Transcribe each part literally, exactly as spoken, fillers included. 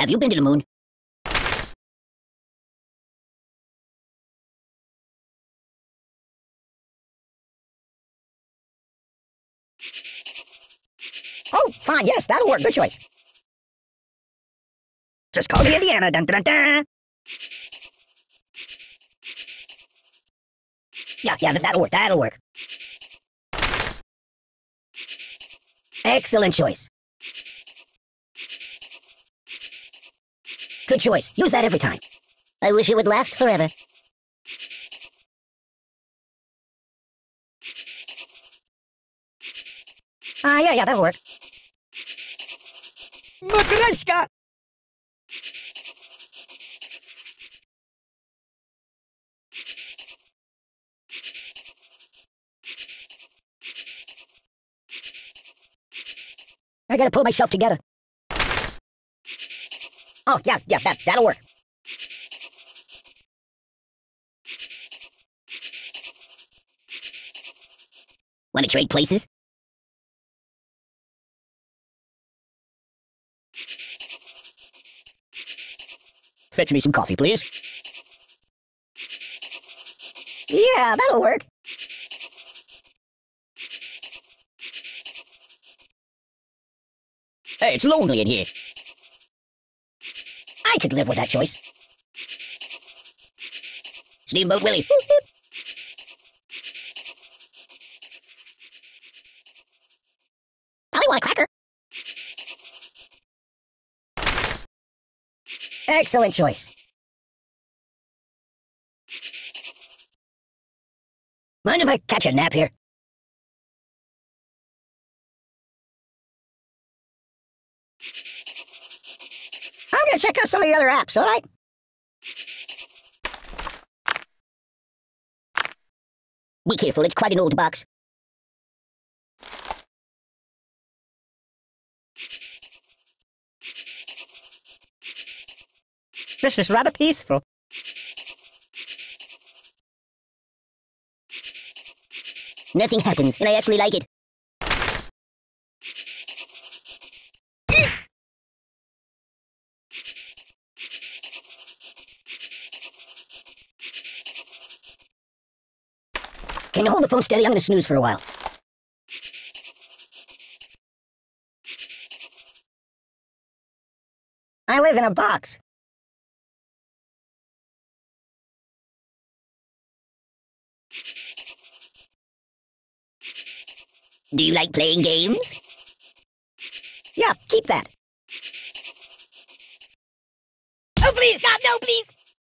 Have you been to the moon? Oh, fine, yes, that'll work. Good choice. Just call me Indiana. Dun, dun, dun, dun. Yeah, yeah, that'll work. That'll work. Excellent choice. Good choice. Use that every time. I wish it would last forever. Ah, uh, yeah, yeah, that'll work. Matryoshka! I gotta pull myself together. Oh, yeah, yeah, that, that'll work. Wanna trade places? Fetch me some coffee, please. Yeah, that'll work. Hey, it's lonely in here. I could live with that choice. Steamboat Willie. Probably want a cracker. Excellent choice. Mind if I catch a nap here? I'm gonna check out some of the other apps, alright? Be careful, it's quite an old box. This is rather peaceful. Nothing happens, and I actually like it. Can you hold the phone steady? I'm gonna snooze for a while. I live in a box. Do you like playing games? Yeah, keep that. Oh, please, God, no, please!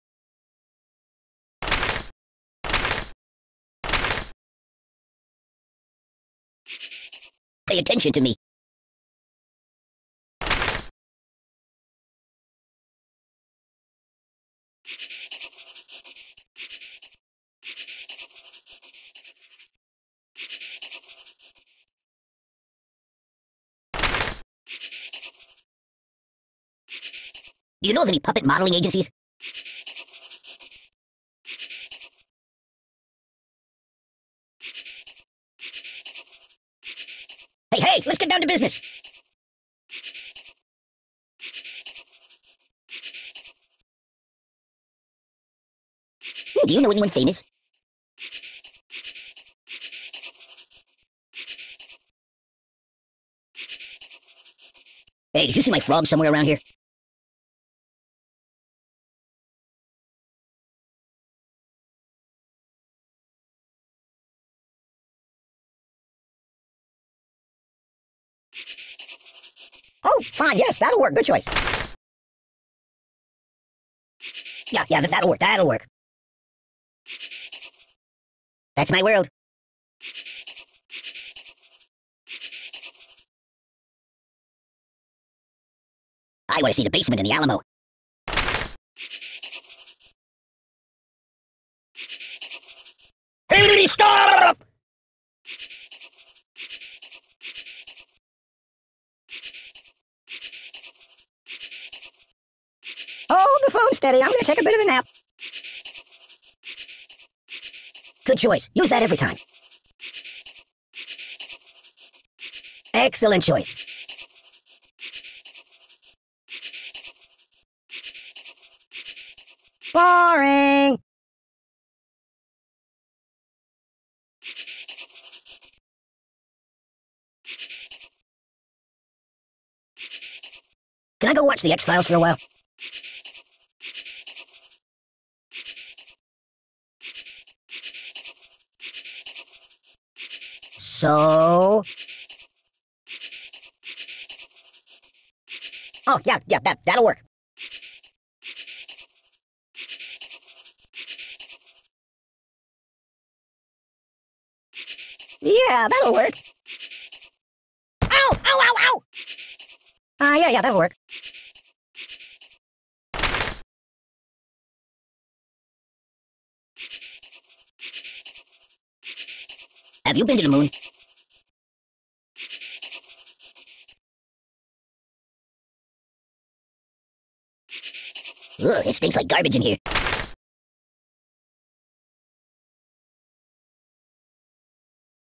Pay attention to me. Do you know of any puppet modeling agencies? Hey, hey, let's get down to business. Do you know anyone famous? Hey, did you see my frog somewhere around here? Oh, fine, yes, that'll work. Good choice. Yeah, yeah, that'll work. That'll work. That's my world. I want to see the basement in the Alamo. Hey, stop! Hold the phone steady. I'm going to take a bit of a nap. Good choice. Use that every time. Excellent choice. Boring! Can I go watch the X-Files for a while? So... Oh, yeah, yeah, that, that'll work. Yeah, that'll work. Ow! Ow, ow, ow! Ah, uh, yeah, yeah, that'll work. Have you been to the moon? Ugh, it stinks like garbage in here.